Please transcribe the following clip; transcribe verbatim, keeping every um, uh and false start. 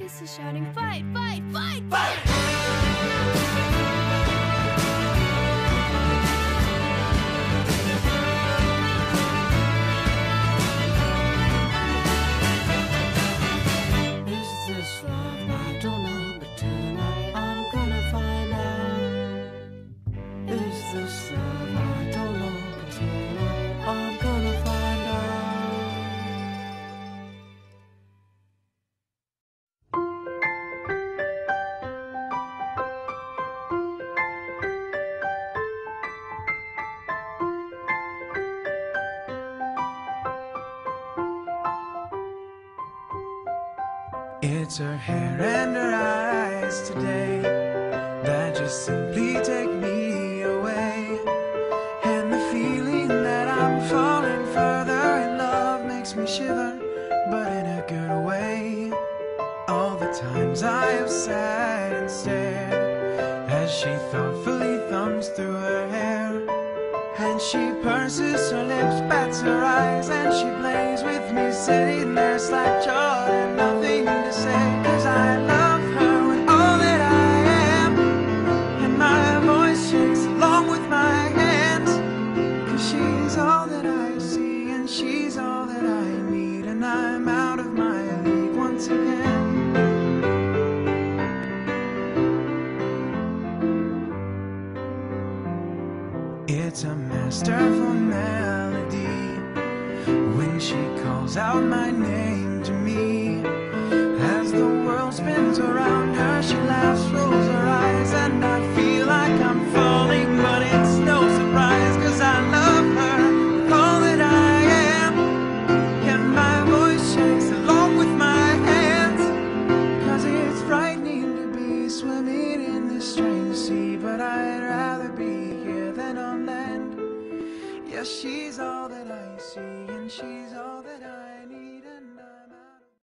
voices shouting, fight, fight, fight, fight! Is this love? I don't know, but tonight I'm gonna find out. Is this love? I don't know, but tonight I'm gonna find out. It's her hair and her eyes today that just simply take me away. And the feeling that I'm falling further in love makes me shiver, but in a good way. All the times I have sat and stared as she thoughtfully thumbs through her hair, and she purses her lips, bats her eyes, and she plays with me, sitting there slack-jawed and nothing to say. Cause I love her with all that I am, and my voice shakes along with my hands. Cause she's all that I see, and she's all that I need, and I'm out of my league once again. It's a masterful melody when she calls out my name to me. As the world spins around her, she laughs, rolls her eyes, and I feel like I'm falling, but it's no surprise. Cause I love her with all that I am, and my voice shakes along with my hands. Cause it's frightening to be swimming in this strange sea, but I'd rather be here than on land. Yes, she's all that I see, and she's all